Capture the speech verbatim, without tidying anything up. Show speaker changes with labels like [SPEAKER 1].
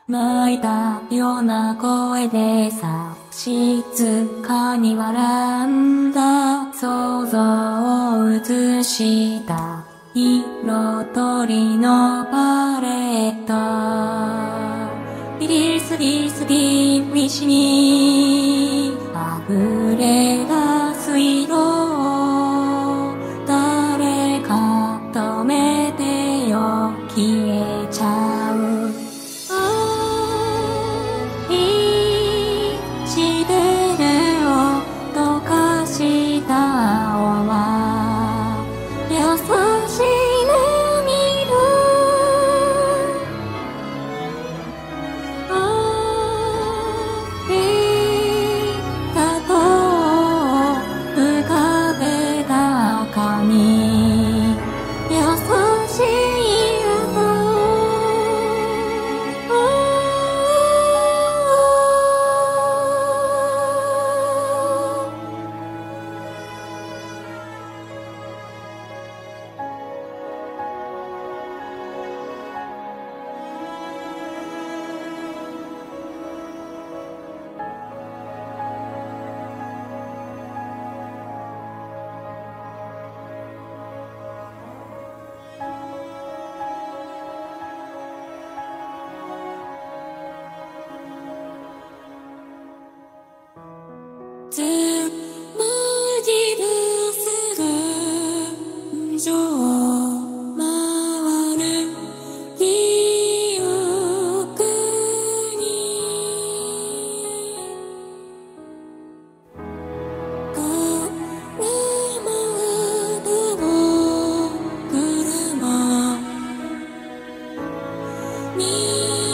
[SPEAKER 1] 泣いたような声でさ、静かに笑んだ想像を映した色とりのパレット。イギリスリスギウィシに溢れ出す色を誰か止めてよ、消えちゃう。しでれを溶かした青は優しい涙。ありがとう浮かべた赤に優しい色。つむじるす群青回る記憶に車窓車に